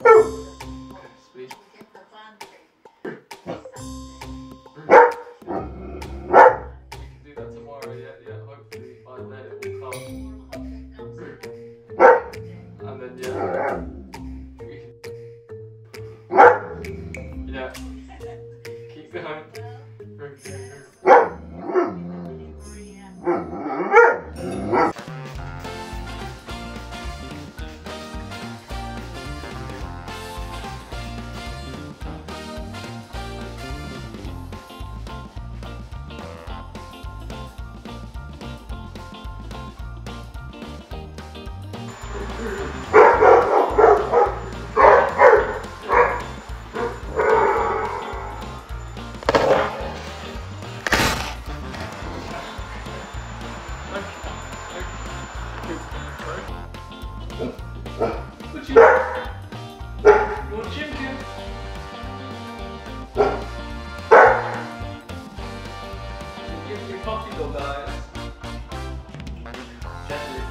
Sweet. Do that tomorrow, yeah, hopefully by then it will come. And then, yeah, keep going. What you want Jim Jim? Give me your puppy dog eyes. Gently.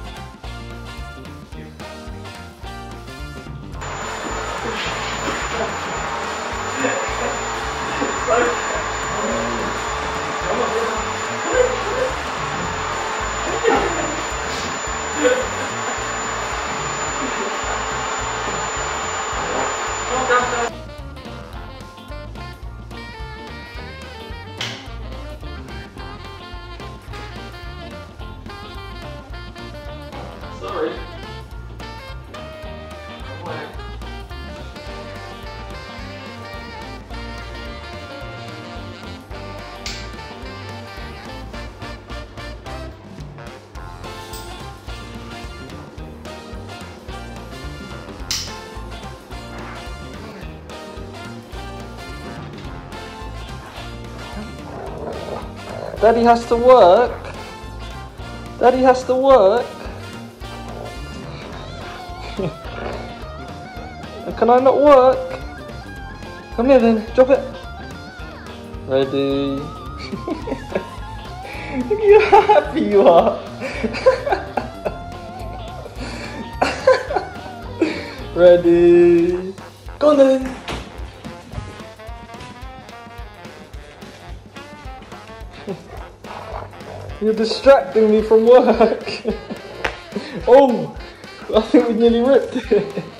Sorry. Why? Daddy has to work. Daddy has to work. Can I not work? Come here then, drop it. Ready? Look at how happy you are. Ready? Go on then. You're distracting me from work. Oh, I think we nearly ripped it.